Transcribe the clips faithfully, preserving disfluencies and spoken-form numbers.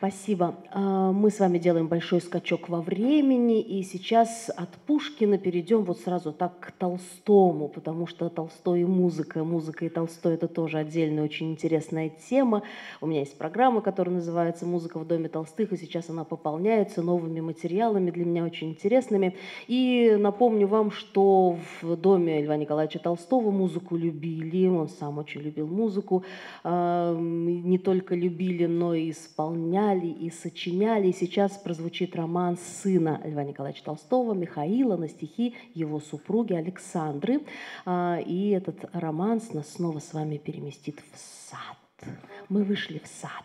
Спасибо. А, Мы с вами делаем большой скачок во времени, и сейчас от Пушкина перейдем вот сразу так к Толстому, потому что Толстой и музыка, музыка и Толстой — это тоже отдельная очень интересная тема. У меня есть программа, которая называется «Музыка в доме Толстых», и сейчас она пополняется новыми материалами, для меня очень интересными. И напомню вам, что в доме Льва Николаевича Толстого музыку любили, он сам очень любил музыку, а, не только любили, но и исполняли, и сочиняли. И сейчас прозвучит роман сына Льва Николаевича Толстого, Михаила, на стихи его супруги Александры. А, И этот романс нас снова с вами переместит в сад. Мы вышли в сад.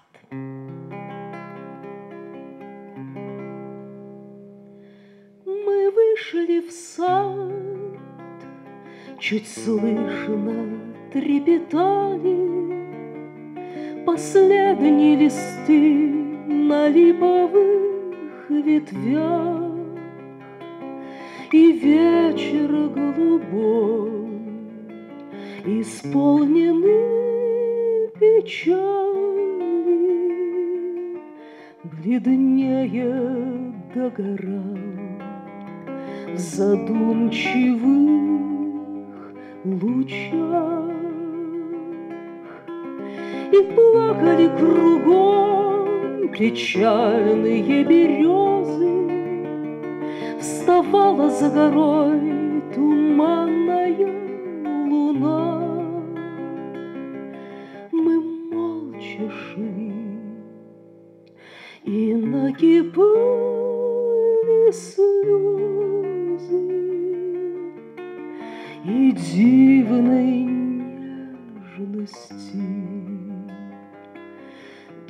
Мы вышли в сад, чуть слышно трепетали последние листы на липовых ветвях, и вечер голубой, исполненный печали, бледнее догорал в задумчивых лучах. И плакали кругом печальные березы, вставала за горой туманная луна. Мы молча шли, и нагибали слезы, и дивной нежности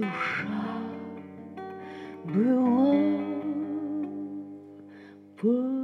душа была.